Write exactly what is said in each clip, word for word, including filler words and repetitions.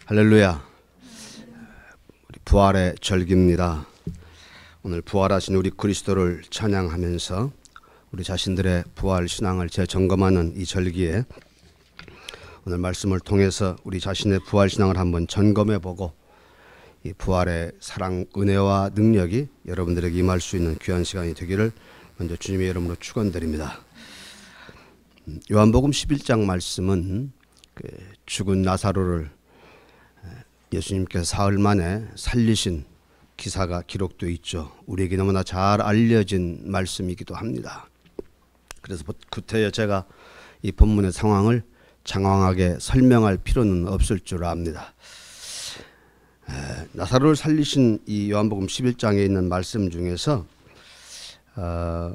할렐루야. 우리 부활의 절기입니다. 오늘 부활하신 우리 그리스도를 찬양하면서 우리 자신들의 부활 신앙을 재점검하는 이 절기에 오늘 말씀을 통해서 우리 자신의 부활 신앙을 한번 점검해보고 이 부활의 사랑, 은혜와 능력이 여러분들에게 임할 수 있는 귀한 시간이 되기를 먼저 주님의 이름으로 축원드립니다. 요한복음 십일 장 말씀은 그 죽은 나사로를 예수님께서 사흘 만에 살리신 기사가 기록되어 있죠. 우리에게 너무나 잘 알려진 말씀이기도 합니다. 그래서 구태여 제가 이 본문의 상황을 장황하게 설명할 필요는 없을 줄 압니다. 에, 나사로를 살리신 이 요한복음 십일 장에 있는 말씀 중에서 어,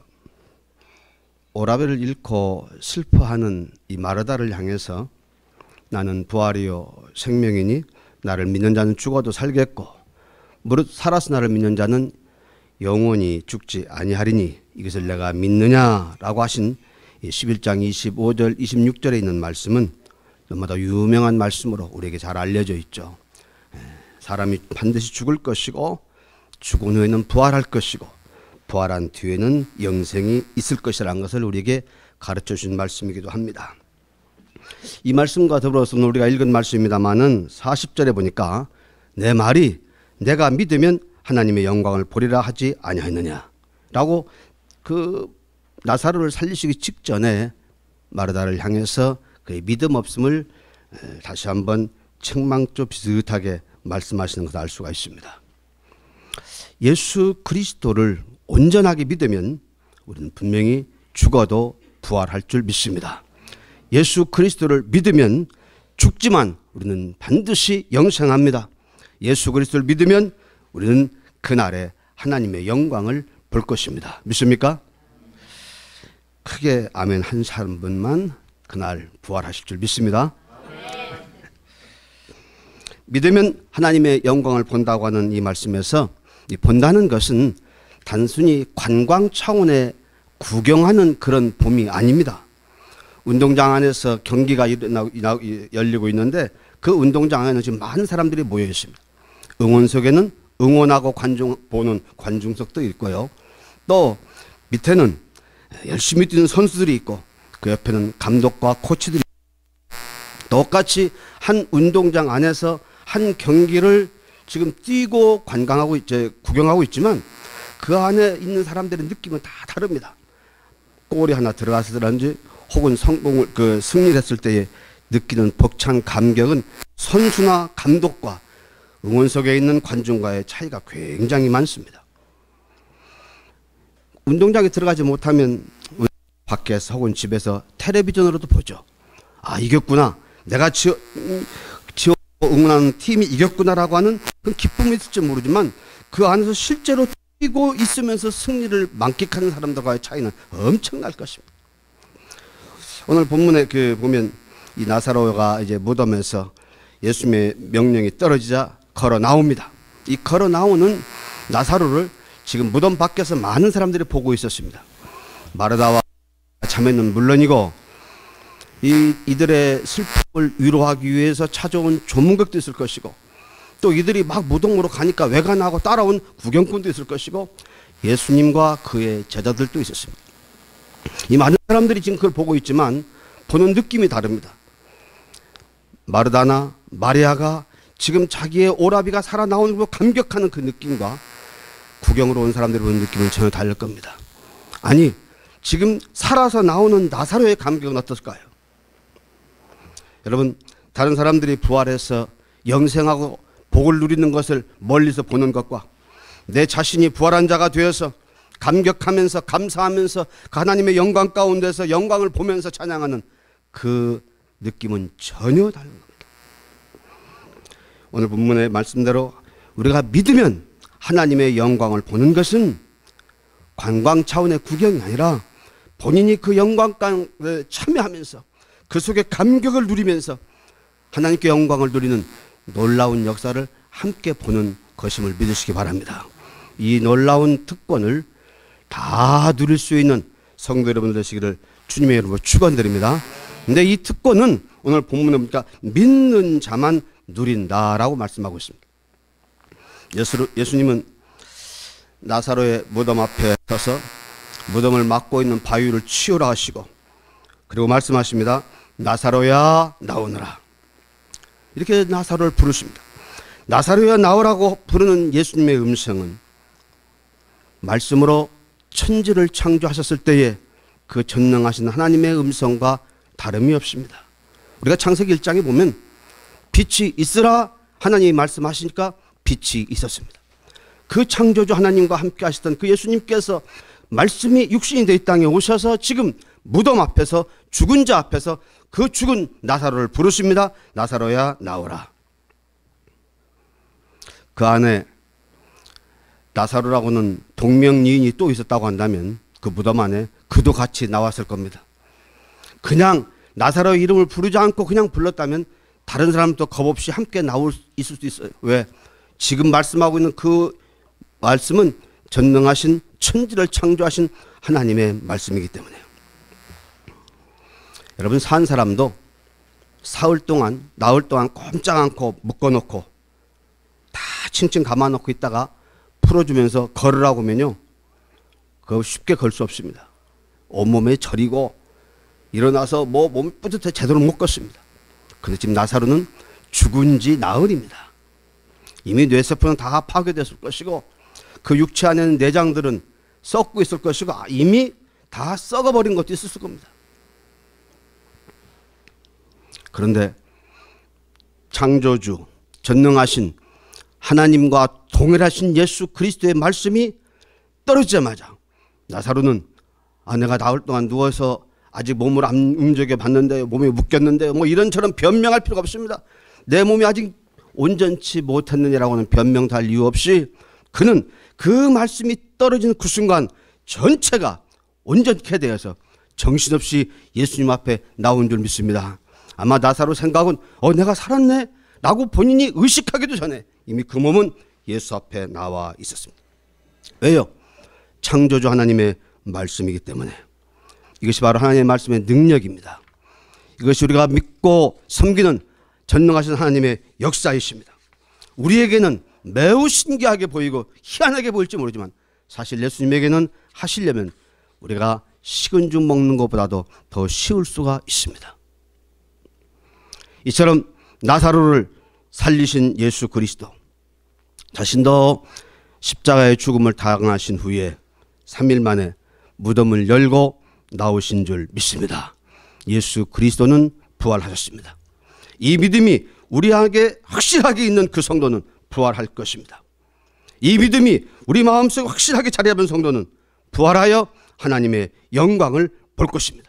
오라벨을 잃고 슬퍼하는 이 마르다를 향해서 나는 부활이요 생명이니 나를 믿는 자는 죽어도 살겠고 무릇 살아서 나를 믿는 자는 영원히 죽지 아니하리니 이것을 내가 믿느냐라고 하신 십일 장 이십오 절 이십육 절에 있는 말씀은 너무나 유명한 말씀으로 우리에게 잘 알려져 있죠. 사람이 반드시 죽을 것이고 죽은 후에는 부활할 것이고 부활한 뒤에는 영생이 있을 것이라는 것을 우리에게 가르쳐 주신 말씀이기도 합니다. 이 말씀과 더불어서 오늘 우리가 읽은 말씀입니다마는 사십 절에 보니까 내 말이 내가 믿으면 하나님의 영광을 보리라 하지 아니하였느냐라고 그 나사로를 살리시기 직전에 마르다를 향해서 그의 믿음 없음을 다시 한번 책망조 비슷하게 말씀하시는 것을 알 수가 있습니다. 예수 그리스도를 온전하게 믿으면 우리는 분명히 죽어도 부활할 줄 믿습니다. 예수 그리스도를 믿으면 죽지만 우리는 반드시 영생합니다. 예수 그리스도를 믿으면 우리는 그날에 하나님의 영광을 볼 것입니다. 믿습니까? 크게 아멘 한 사람분만 그날 부활하실 줄 믿습니다. 믿으면 하나님의 영광을 본다고 하는 이 말씀에서 이 본다는 것은 단순히 관광 차원의 구경하는 그런 봄이 아닙니다. 운동장 안에서 경기가 열리고 있는데 그 운동장 안에는 지금 많은 사람들이 모여 있습니다. 응원석에는 응원하고 관중 보는 관중석도 있고요. 또 밑에는 열심히 뛰는 선수들이 있고 그 옆에는 감독과 코치들이 똑같이 한 운동장 안에서 한 경기를 지금 뛰고 관광하고 이제 구경하고 있지만 그 안에 있는 사람들의 느낌은 다 다릅니다. 골이 하나 들어가서든지 혹은 성공을 그 승리를 했을 때에 느끼는 벅찬 감격은 선수나 감독과 응원석에 있는 관중과의 차이가 굉장히 많습니다. 운동장에 들어가지 못하면 밖에서 혹은 집에서 텔레비전으로도 보죠. 아, 이겼구나. 내가 지어, 지어 응원하는 팀이 이겼구나라고 하는 그 기쁨이 있을지 모르지만 그 안에서 실제로 뛰고 있으면서 승리를 만끽하는 사람들과의 차이는 엄청날 것입니다. 오늘 본문에 그 보면 이 나사로가 이제 무덤에서 예수님의 명령이 떨어지자 걸어 나옵니다. 이 걸어 나오는 나사로를 지금 무덤 밖에서 많은 사람들이 보고 있었습니다. 마르다와 자매는 물론이고 이, 이들의 슬픔을 위로하기 위해서 찾아온 조문객도 있을 것이고 또 이들이 막 무덤으로 가니까 외관하고 따라온 구경꾼도 있을 것이고 예수님과 그의 제자들도 있었습니다. 이 많은 사람들이 지금 그걸 보고 있지만 보는 느낌이 다릅니다. 마르다나 마리아가 지금 자기의 오라비가 살아나오는 걸 감격하는 그 느낌과 구경으로 온 사람들이 보는 느낌은 전혀 다를 겁니다. 아니, 지금 살아서 나오는 나사로의 감격은 어떨까요? 여러분, 다른 사람들이 부활해서 영생하고 복을 누리는 것을 멀리서 보는 것과 내 자신이 부활한 자가 되어서 감격하면서 감사하면서 하나님의 영광 가운데서 영광을 보면서 찬양하는 그 느낌은 전혀 다른 겁니다. 오늘 본문의 말씀대로 우리가 믿으면 하나님의 영광을 보는 것은 관광 차원의 구경이 아니라 본인이 그 영광 가운데 참여하면서 그 속에 감격을 누리면서 하나님께 영광을 누리는 놀라운 역사를 함께 보는 것임을 믿으시기 바랍니다. 이 놀라운 특권을 다 누릴 수 있는 성도 여러분 되시기를 주님의 이름으로 축원드립니다. 근데 이 특권은 오늘 본문에 보니까 믿는 자만 누린다라고 말씀하고 있습니다. 예수, 예수님은 나사로의 무덤 앞에 서서 무덤을 막고 있는 바위를 치우라 하시고 그리고 말씀하십니다. 나사로야 나오너라. 이렇게 나사로를 부르십니다. 나사로야 나오라고 부르는 예수님의 음성은 말씀으로 천지를 창조하셨을 때에 그 전능하신 하나님의 음성과 다름이 없습니다. 우리가 창세기 일 장에 보면 빛이 있으라 하나님이 말씀하시니까 빛이 있었습니다. 그 창조주 하나님과 함께 하시던 그 예수님께서 말씀이 육신이 되어 이 땅에 오셔서 지금 무덤 앞에서 죽은 자 앞에서 그 죽은 나사로를 부르십니다. 나사로야 나오라. 그 안에 나사로라고는 동명이인이 또 있었다고 한다면 그 무덤 안에 그도 같이 나왔을 겁니다. 그냥 나사로의 이름을 부르지 않고 그냥 불렀다면 다른 사람도 겁없이 함께 나올 있을 수도 있어요. 왜? 지금 말씀하고 있는 그 말씀은 전능하신 천지를 창조하신 하나님의 말씀이기 때문에요. 여러분, 산 사람도 사흘 동안 나흘 동안 꼼짝 않고 묶어놓고 다 칭칭 감아놓고 있다가 풀어주면서 걸으라고 하면요, 그거 쉽게 걸 수 없습니다. 온몸에 저리고 일어나서 뭐 몸이 뿌듯해 제대로 못 걷습니다. 그런데 지금 나사로는 죽은 지 나흘입니다. 이미 뇌세포는 다 파괴됐을 것이고 그 육체 안에는 내장들은 썩고 있을 것이고 이미 다 썩어버린 것도 있었을 겁니다. 그런데 창조주 전능하신 하나님과 동일하신 예수 그리스도의 말씀이 떨어지자마자 나사로는 아, 내가 나흘 동안 누워서 아직 몸을 안 움직여 봤는데 몸이 묶였는데 뭐 이런저런 변명할 필요가 없습니다. 내 몸이 아직 온전치 못했느냐라고 하는 변명도 할 이유 없이 그는 그 말씀이 떨어지는 그 순간 전체가 온전케 되어서 정신없이 예수님 앞에 나온 줄 믿습니다. 아마 나사로 생각은 어 내가 살았네 라고 본인이 의식하기도 전에 이미 그 몸은 예수 앞에 나와 있었습니다. 왜요? 창조주 하나님의 말씀이기 때문에. 이것이 바로 하나님의 말씀의 능력입니다. 이것이 우리가 믿고 섬기는 전능하신 하나님의 역사이십니다. 우리에게는 매우 신기하게 보이고 희한하게 보일지 모르지만 사실 예수님에게는 하시려면 우리가 식은 죽 먹는 것보다도 더 쉬울 수가 있습니다. 이처럼 나사로를 살리신 예수 그리스도 자신도 십자가의 죽음을 당하신 후에 삼 일 만에 무덤을 열고 나오신 줄 믿습니다. 예수 그리스도는 부활하셨습니다. 이 믿음이 우리에게 확실하게 있는 그 성도는 부활할 것입니다. 이 믿음이 우리 마음속에 확실하게 자리잡은 성도는 부활하여 하나님의 영광을 볼 것입니다.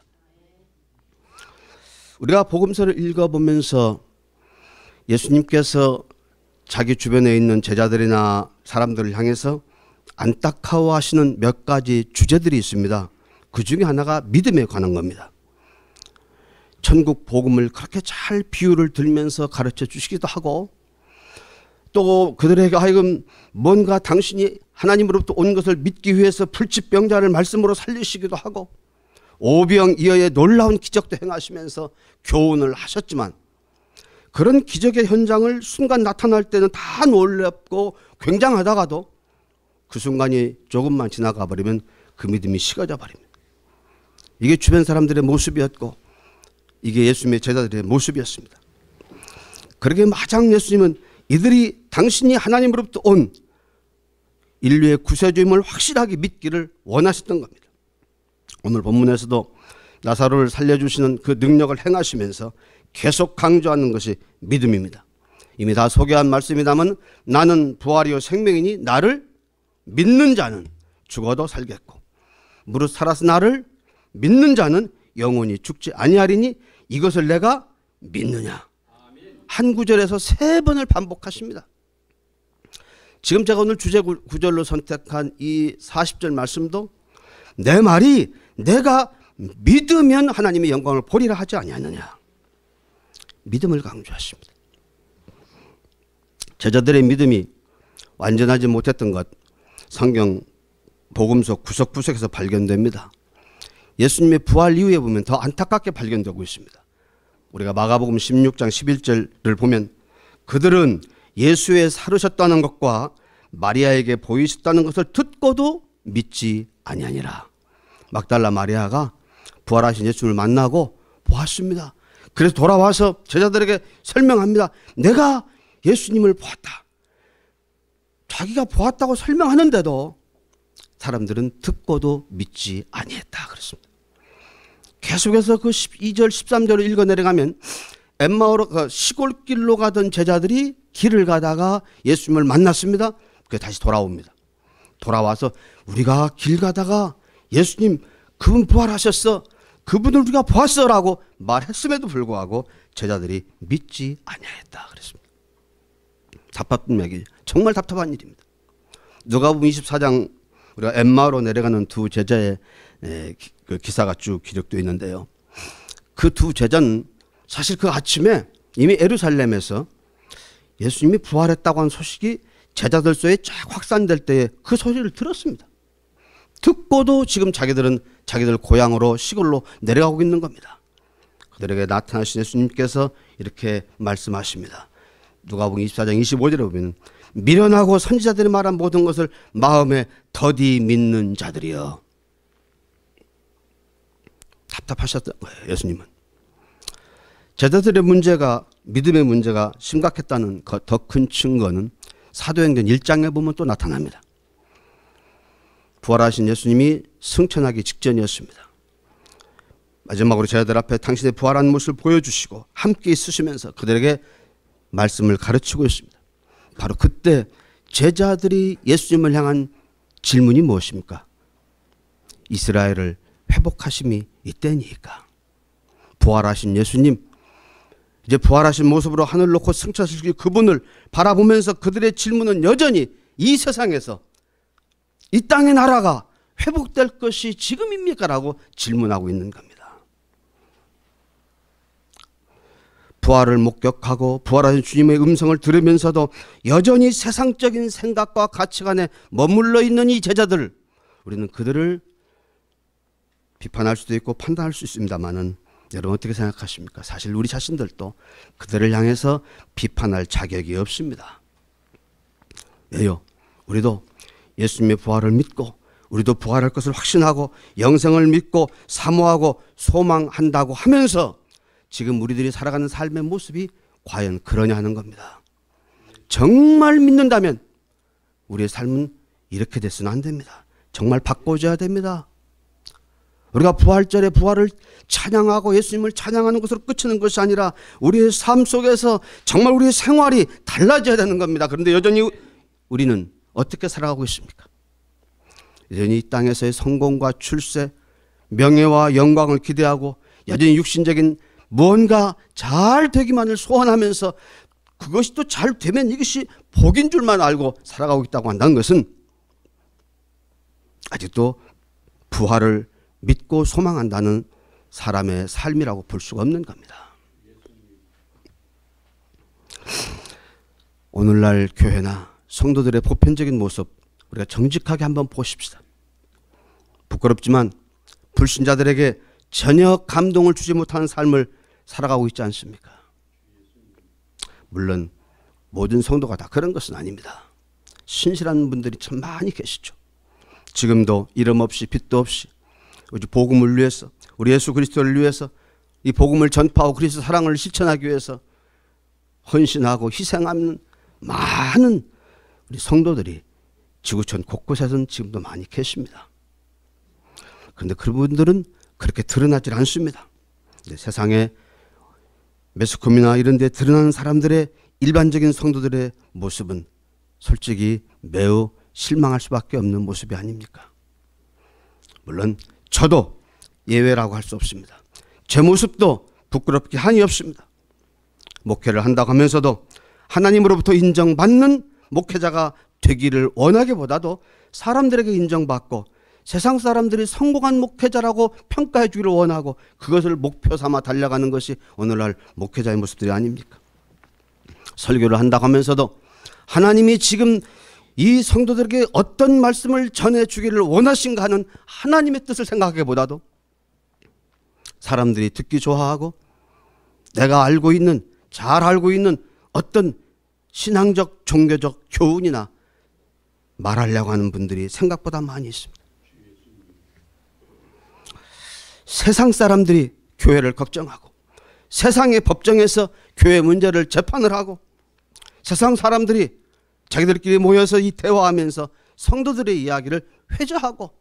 우리가 복음서를 읽어보면서 예수님께서 자기 주변에 있는 제자들이나 사람들을 향해서 안타까워하시는 몇 가지 주제들이 있습니다. 그 중에 하나가 믿음에 관한 겁니다. 천국 복음을 그렇게 잘 비유를 들면서 가르쳐 주시기도 하고 또 그들에게 하여금 뭔가 당신이 하나님으로부터 온 것을 믿기 위해서 불치병자를 말씀으로 살리시기도 하고 오병이어의 놀라운 기적도 행하시면서 교훈을 하셨지만 그런 기적의 현장을 순간 나타날 때는 다 놀랍고 굉장하다가도 그 순간이 조금만 지나가 버리면 그 믿음이 식어져 버립니다. 이게 주변 사람들의 모습이었고 이게 예수님의 제자들의 모습이었습니다. 그러게 마장 예수님은 이들이 당신이 하나님으로부터 온 인류의 구세주임을 확실하게 믿기를 원하셨던 겁니다. 오늘 본문에서도 나사로를 살려주시는 그 능력을 행하시면서 계속 강조하는 것이 믿음입니다. 이미 다 소개한 말씀이다만 나는 부활이요 생명이니 나를 믿는 자는 죽어도 살겠고 무릇 살아서 나를 믿는 자는 영원히 죽지 아니하리니 이것을 내가 믿느냐. 한 구절에서 세 번을 반복하십니다. 지금 제가 오늘 주제 구절로 선택한 이 사십 절 말씀도 내 말이 내가 믿으면 하나님의 영광을 보리라 하지 아니하느냐. 믿음을 강조하십니다. 제자들의 믿음이 완전하지 못했던 것 성경 복음서 구석구석에서 발견됩니다. 예수님의 부활 이후에 보면 더 안타깝게 발견되고 있습니다. 우리가 마가복음 십육 장 십일 절을 보면 그들은 예수의 살으셨다는 것과 마리아에게 보이셨다는 것을 듣고도 믿지 아니하니라. 막달라 마리아가 부활하신 예수를 만나고 보았습니다. 그래서 돌아와서 제자들에게 설명합니다. 내가 예수님을 보았다. 자기가 보았다고 설명하는데도 사람들은 듣고도 믿지 아니했다 그랬습니다. 계속해서 그 십이 절 십삼 절을 읽어 내려가면 엠마오로 시골길로 가던 제자들이 길을 가다가 예수님을 만났습니다. 그 다시 돌아옵니다. 돌아와서 우리가 길 가다가 예수님 그분 부활하셨어. 그분을 우리가 보았어라고 말했음에도 불구하고 제자들이 믿지 아니하였다 그랬습니다. 답답한 얘기, 정말 답답한 일입니다. 누가복음 이십사 장 우리가 엠마오로 내려가는 두 제자의 그 기사가 쭉 기록되어 있는데요. 그 두 제자는 사실 그 아침에 이미 예루살렘에서 예수님이 부활했다고 하는 소식이 제자들 속에 쫙 확산될 때에 그 소리를 들었습니다. 듣고도 지금 자기들은 자기들 고향으로 시골로 내려가고 있는 겁니다. 그들에게 나타나신 예수님께서 이렇게 말씀하십니다. 누가복음 이십사 장 이십오 절에 보면 미련하고 선지자들이 말한 모든 것을 마음에 더디 믿는 자들이여. 답답하셨던 거예요. 예수님은. 제자들의 문제가, 믿음의 문제가 심각했다는 더 큰 증거는 사도행전 일 장에 보면 또 나타납니다. 부활하신 예수님이 승천하기 직전이었습니다. 마지막으로 제자들 앞에 당신의 부활한 모습을 보여주시고 함께 있으시면서 그들에게 말씀을 가르치고 있습니다. 바로 그때 제자들이 예수님을 향한 질문이 무엇입니까? 이스라엘을 회복하심이 이때니까. 부활하신 예수님, 이제 부활하신 모습으로 하늘 놓고 승천하실 그분을 바라보면서 그들의 질문은 여전히 이 세상에서 이 땅의 나라가 회복될 것이 지금입니까? 라고 질문하고 있는 겁니다. 부활을 목격하고 부활하신 주님의 음성을 들으면서도 여전히 세상적인 생각과 가치관에 머물러 있는 이 제자들, 우리는 그들을 비판할 수도 있고 판단할 수 있습니다만은 여러분 어떻게 생각하십니까? 사실 우리 자신들도 그들을 향해서 비판할 자격이 없습니다. 왜요? 우리도 예수님의 부활을 믿고 우리도 부활할 것을 확신하고 영생을 믿고 사모하고 소망한다고 하면서 지금 우리들이 살아가는 삶의 모습이 과연 그러냐 하는 겁니다. 정말 믿는다면 우리의 삶은 이렇게 돼서는 안 됩니다. 정말 바꿔줘야 됩니다. 우리가 부활절에 부활을 찬양하고 예수님을 찬양하는 것으로 끝이는 것이 아니라 우리의 삶 속에서 정말 우리의 생활이 달라져야 되는 겁니다. 그런데 여전히 우리는 어떻게 살아가고 있습니까? 여전히 이 땅에서의 성공과 출세, 명예와 영광을 기대하고 여전히 육신적인 무언가 잘 되기만을 소원하면서 그것이 또 잘 되면 이것이 복인 줄만 알고 살아가고 있다고 한다는 것은 아직도 부활을 믿고 소망한다는 사람의 삶이라고 볼 수가 없는 겁니다. 오늘날 교회나 성도들의 보편적인 모습 우리가 정직하게 한번 보십시다. 부끄럽지만 불신자들에게 전혀 감동을 주지 못하는 삶을 살아가고 있지 않습니까? 물론 모든 성도가 다 그런 것은 아닙니다. 신실한 분들이 참 많이 계시죠. 지금도 이름 없이 빚도 없이 우리 복음을 위해서, 우리 예수 그리스도를 위해서 이 복음을 전파하고 그리스도 사랑을 실천하기 위해서 헌신하고 희생하는 많은 우리 성도들이 지구촌 곳곳에서는 지금도 많이 계십니다. 그런데 그분들은 그렇게 드러나질 않습니다. 근데 세상에 매스컴이나 이런 데 드러나는 사람들의 일반적인 성도들의 모습은 솔직히 매우 실망할 수밖에 없는 모습이 아닙니까? 물론 저도 예외라고 할 수 없습니다. 제 모습도 부끄럽게 한이 없습니다. 목회를 한다고 하면서도 하나님으로부터 인정받는 목회자가 되기를 원하기보다도 사람들에게 인정받고 세상 사람들이 성공한 목회자라고 평가해 주기를 원하고 그것을 목표 삼아 달려가는 것이 오늘날 목회자의 모습들이 아닙니까? 설교를 한다고 하면서도 하나님이 지금 이 성도들에게 어떤 말씀을 전해주기를 원하신가 하는 하나님의 뜻을 생각하기보다도 사람들이 듣기 좋아하고 내가 알고 있는, 잘 알고 있는 어떤 신앙적 종교적 교훈이나 말하려고 하는 분들이 생각보다 많이 있습니다. 세상 사람들이 교회를 걱정하고 세상의 법정에서 교회 문제를 재판을 하고 세상 사람들이 자기들끼리 모여서 이 대화하면서 성도들의 이야기를 회자하고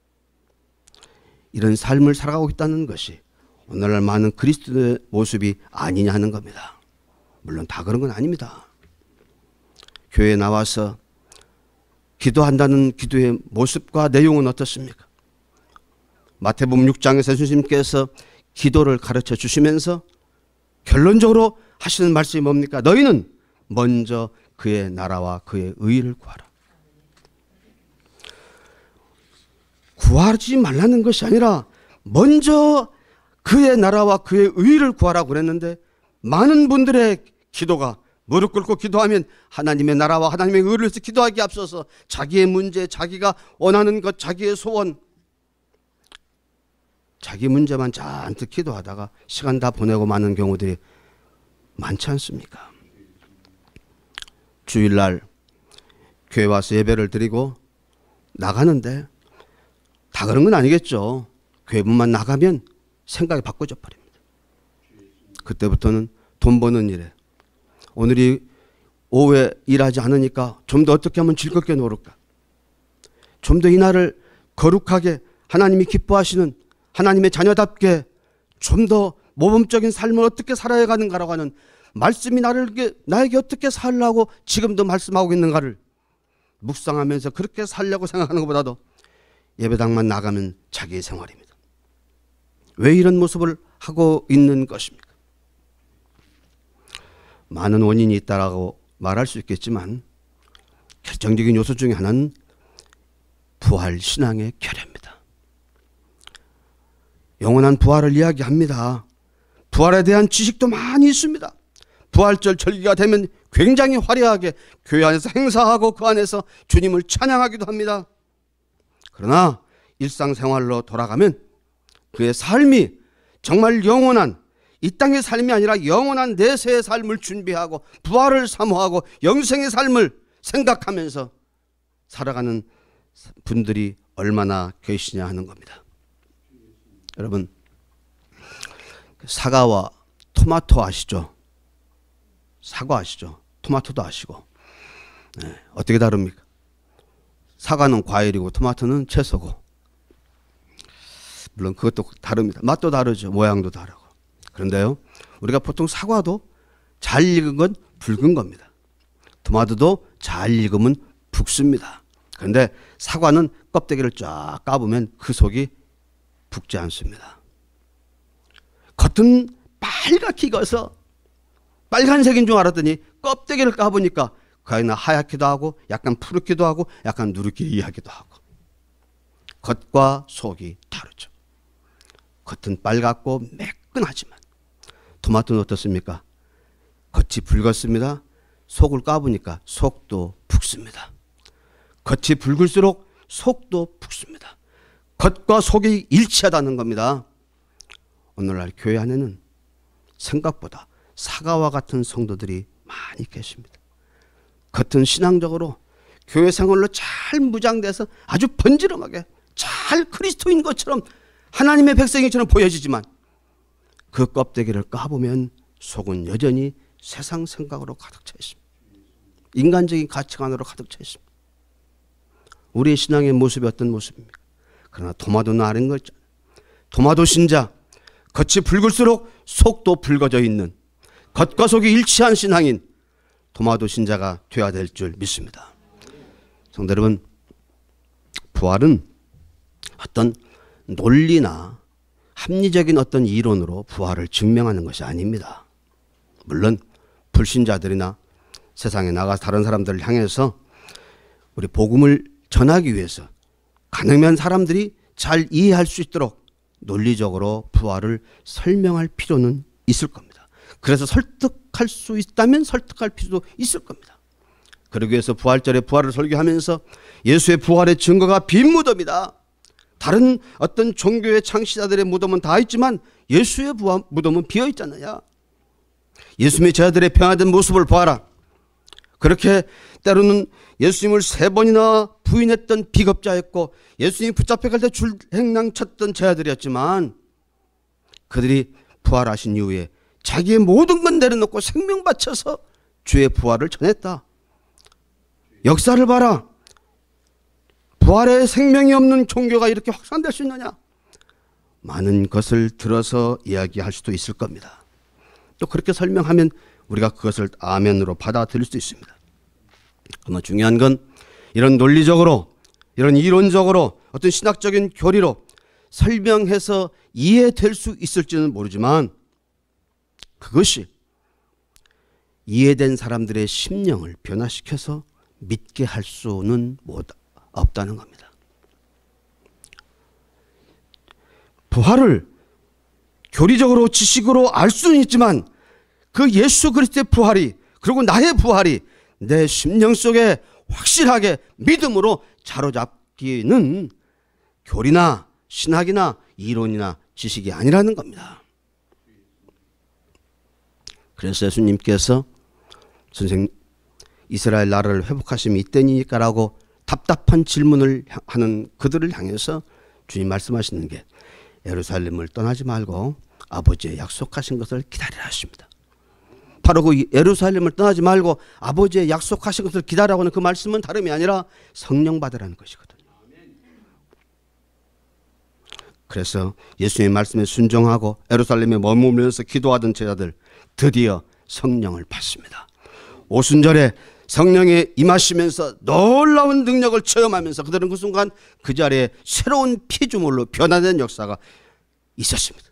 이런 삶을 살아가고 있다는 것이 오늘날 많은 그리스도의 모습이 아니냐 하는 겁니다. 물론 다 그런 건 아닙니다. 교회에 나와서 기도한다는 기도의 모습과 내용은 어떻습니까? 마태복음 육 장에서 예수님께서 기도를 가르쳐 주시면서 결론적으로 하시는 말씀이 뭡니까? 너희는 먼저 그의 나라와 그의 의를 구하라. 구하지 말라는 것이 아니라 먼저 그의 나라와 그의 의를 구하라고 그랬는데 많은 분들의 기도가 무릎 꿇고 기도하면 하나님의 나라와 하나님의 의를 위해서 기도하기에 앞서서 자기의 문제, 자기가 원하는 것, 자기의 소원, 자기 문제만 잔뜩 기도하다가 시간 다 보내고 마는 경우들이 많지 않습니까? 주일날 교회 와서 예배를 드리고 나가는데 다 그런 건 아니겠죠. 교회 문만 나가면 생각이 바꿔져 버립니다. 그때부터는 돈 버는 일에 오늘이 오후에 일하지 않으니까 좀 더 어떻게 하면 즐겁게 놀을까, 좀 더 이 날을 거룩하게 하나님이 기뻐하시는 하나님의 자녀답게 좀 더 모범적인 삶을 어떻게 살아야 가는가라고 하는 말씀이 나를, 나에게 어떻게 살라고 지금도 말씀하고 있는가를 묵상하면서 그렇게 살려고 생각하는 것보다도 예배당만 나가면 자기의 생활입니다. 왜 이런 모습을 하고 있는 것입니까? 많은 원인이 있다라고 말할 수 있겠지만 결정적인 요소 중에 하나는 부활 신앙의 결여입니다. 영원한 부활을 이야기합니다. 부활에 대한 지식도 많이 있습니다. 부활절 절기가 되면 굉장히 화려하게 교회 안에서 행사하고 그 안에서 주님을 찬양하기도 합니다. 그러나 일상생활로 돌아가면 그의 삶이 정말 영원한 이 땅의 삶이 아니라 영원한 내세의 삶을 준비하고 부활을 사모하고 영생의 삶을 생각하면서 살아가는 분들이 얼마나 계시냐 하는 겁니다. 여러분, 사과와 토마토 아시죠? 사과 아시죠? 토마토도 아시고. 네, 어떻게 다릅니까? 사과는 과일이고 토마토는 채소고. 물론 그것도 다릅니다. 맛도 다르죠. 모양도 다르고. 그런데요, 우리가 보통 사과도 잘 익은 건 붉은 겁니다. 토마토도 잘 익으면 붉습니다. 그런데 사과는 껍데기를 쫙 까보면 그 속이 붉지 않습니다. 겉은 빨갛게 익어서 빨간색인 줄 알았더니 껍데기를 까보니까 그 안에는 하얗기도 하고 약간 푸르기도 하고 약간 누르끼리하기도 하고 겉과 속이 다르죠. 겉은 빨갛고 매끈하지만 토마토는 어떻습니까? 겉이 붉었습니다. 속을 까보니까 속도 붉습니다. 겉이 붉을수록 속도 붉습니다. 겉과 속이 일치하다는 겁니다. 오늘날 교회 안에는 생각보다 사과와 같은 성도들이 많이 계십니다. 겉은 신앙적으로 교회 생활로 잘 무장돼서 아주 번지름하게 잘 그리스도인 것처럼 하나님의 백성이처럼 보여지지만 그 껍데기를 까보면 속은 여전히 세상 생각으로 가득 차 있습니다. 인간적인 가치관으로 가득 차 있습니다. 우리의 신앙의 모습이 어떤 모습입니까? 그러나 토마토는 아닌 거 있잖아요. 토마토 신자, 겉이 붉을수록 속도 붉어져 있는 겉과 속이 일치한 신앙인 토마토 신자가 되어야 될 줄 믿습니다. 성도 여러분, 부활은 어떤 논리나 합리적인 어떤 이론으로 부활을 증명하는 것이 아닙니다. 물론 불신자들이나 세상에 나가서 다른 사람들을 향해서 우리 복음을 전하기 위해서 가능한 사람들이 잘 이해할 수 있도록 논리적으로 부활을 설명할 필요는 있을 겁니다. 그래서 설득할 수 있다면 설득할 필요도 있을 겁니다. 그러기 위해서 부활절에 부활을 설교하면서 예수의 부활의 증거가 빈 무덤이다. 다른 어떤 종교의 창시자들의 무덤은 다 있지만 예수의 부활 무덤은 비어 있잖아요. 예수님의 제자들의 변화된 모습을 보아라. 그렇게 때로는 예수님을 세 번이나 부인했던 비겁자였고 예수님이 붙잡혀갈 때 줄행랑 쳤던 제자들이었지만 그들이 부활하신 이후에 자기의 모든 건 내려놓고 생명 바쳐서 주의 부활을 전했다. 역사를 봐라. 부활에 생명이 없는 종교가 이렇게 확산될 수 있느냐? 많은 것을 들어서 이야기할 수도 있을 겁니다. 또 그렇게 설명하면 우리가 그것을 아멘으로 받아들일 수도 있습니다. 그러나 중요한 건 이런 논리적으로, 이런 이론적으로, 어떤 신학적인 교리로 설명해서 이해될 수 있을지는 모르지만 그것이 이해된 사람들의 심령을 변화시켜서 믿게 할 수는 못, 없다는 겁니다. 부활을 교리적으로 지식으로 알 수는 있지만 그 예수 그리스도의 부활이, 그리고 나의 부활이 내 심령 속에 확실하게 믿음으로 자로잡기는 교리나 신학이나 이론이나 지식이 아니라는 겁니다. 그래서 예수님께서 선생님, 이스라엘 나라를 회복하심이 이때니까라고 답답한 질문을 하는 그들을 향해서 주님 말씀하시는 게 예루살렘을 떠나지 말고 아버지의 약속하신 것을 기다리라 하십니다. 바로 그 예루살렘을 떠나지 말고 아버지의 약속하신 것을 기다리라고 하는 그 말씀은 다름이 아니라 성령 받으라는 것이거든요. 그래서 예수님의 말씀에 순종하고 예루살렘에 머무르면서 기도하던 제자들 드디어 성령을 받습니다. 오순절에 성령이 임하시면서 놀라운 능력을 체험하면서 그들은 그 순간 그 자리에 새로운 피조물로 변화된 역사가 있었습니다.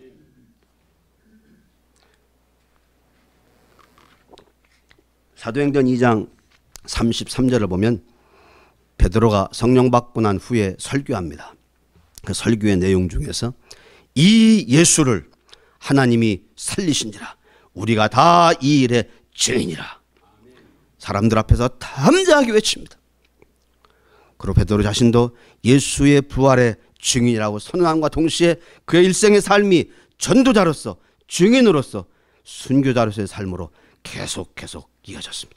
사도행전 이 장 삼십삼 절을 보면 베드로가 성령 받고 난 후에 설교합니다. 그 설교의 내용 중에서 이 예수를 하나님이 살리신지라 우리가 다 이 일의 증인이라 사람들 앞에서 담대하게 외칩니다. 그리고 베드로 자신도 예수의 부활의 증인이라고 선언함과 동시에 그의 일생의 삶이 전도자로서, 증인으로서, 순교자로서의 삶으로 계속 계속 이어졌습니다.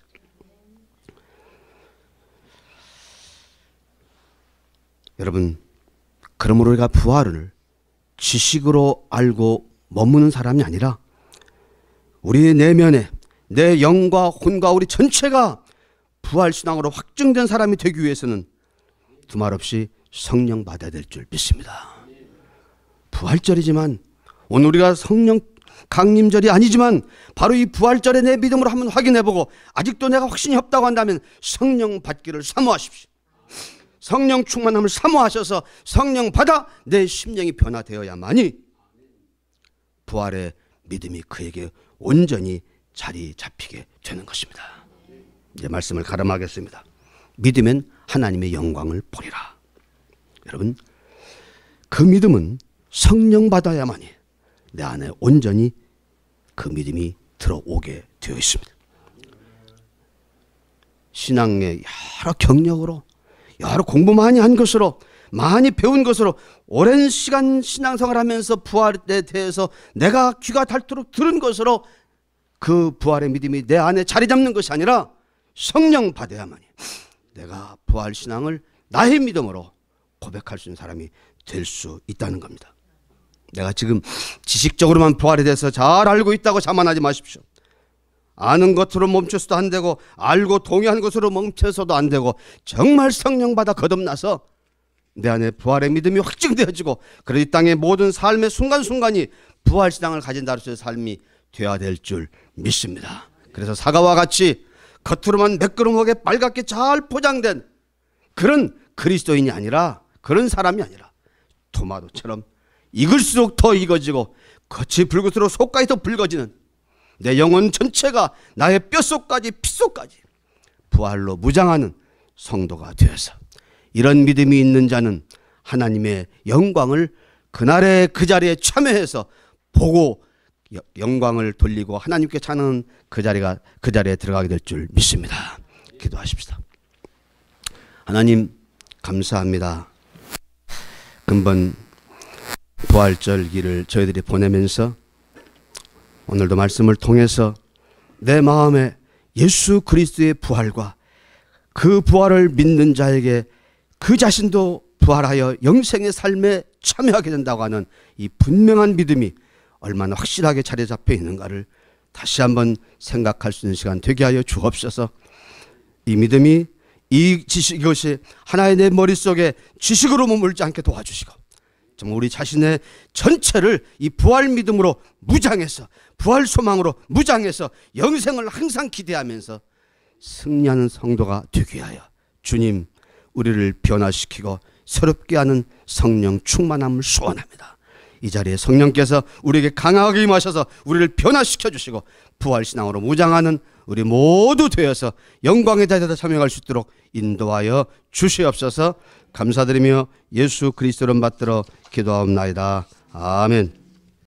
여러분, 그러므로 우리가 부활을 지식으로 알고 머무는 사람이 아니라 우리의 내면에 내 영과 혼과 우리 전체가 부활신앙으로 확증된 사람이 되기 위해서는 두말 없이 성령 받아야 될 줄 믿습니다. 부활절이지만 오늘 우리가 성령 강림절이 아니지만 바로 이 부활절에 내 믿음으로 한번 확인해보고 아직도 내가 확신이 없다고 한다면 성령 받기를 사모하십시오. 성령 충만함을 사모하셔서 성령 받아 내 심령이 변화되어야만이 부활의 믿음이 그에게 온전히 자리 잡히게 되는 것입니다. 이제 말씀을 가름하겠습니다. 믿으면 하나님의 영광을 보리라. 여러분, 그 믿음은 성령 받아야만이 내 안에 온전히 그 믿음이 들어오게 되어 있습니다. 신앙의 여러 경력으로, 여러 공부 많이 한 것으로, 많이 배운 것으로 오랜 시간 신앙생활 하면서 부활에 대해서 내가 귀가 닳도록 들은 것으로 그 부활의 믿음이 내 안에 자리 잡는 것이 아니라 성령 받아야만이 내가 부활 신앙을 나의 믿음으로 고백할 수 있는 사람이 될 수 있다는 겁니다. 내가 지금 지식적으로만 부활에 대해서 잘 알고 있다고 자만하지 마십시오. 아는 것으로 멈춰서도 안 되고 알고 동의한 것으로 멈춰서도 안 되고 정말 성령 받아 거듭나서 내 안에 부활의 믿음이 확증되어지고 그래서 이 땅의 모든 삶의 순간순간이 부활신앙을 가진 자로서의 삶이 되어야 될 줄 믿습니다. 그래서 사과와 같이 겉으로만 매끄러하게 빨갛게 잘 포장된 그런 그리스도인이 아니라, 그런 사람이 아니라 토마토처럼 익을수록 더 익어지고 겉이 붉을수록 속까지 더 붉어지는 내 영혼 전체가 나의 뼛속까지 피속까지 부활로 무장하는 성도가 되어서 이런 믿음이 있는 자는 하나님의 영광을 그날의 그 자리에 참여해서 보고 영광을 돌리고 하나님께 찬양하는 그 자리가 그 자리에 들어가게 될 줄 믿습니다. 기도하십시다. 하나님 감사합니다. 금번 부활절기를 저희들이 보내면서 오늘도 말씀을 통해서 내 마음에 예수 그리스도의 부활과 그 부활을 믿는 자에게 그 자신도 부활하여 영생의 삶에 참여하게 된다고 하는 이 분명한 믿음이 얼마나 확실하게 자리 잡혀 있는가를 다시 한번 생각할 수 있는 시간 되게 하여 주옵소서. 이 믿음이 이 지식, 이것이 하나의 내 머릿속에 지식으로 머물지 않게 도와주시고 정말 우리 자신의 전체를 이 부활 믿음으로 무장해서 부활 소망으로 무장해서 영생을 항상 기대하면서 승리하는 성도가 되게 하여 주님 우리를 변화시키고 새롭게 하는 성령 충만함을 소원합니다. 이 자리에 성령께서 우리에게 강하게 임하셔서 우리를 변화시켜 주시고 부활신앙으로 무장하는 우리 모두 되어서 영광의 자리에 참여할 수 있도록 인도하여 주시옵소서. 감사드리며 예수 그리스도를 받들어 기도하옵나이다. 아멘.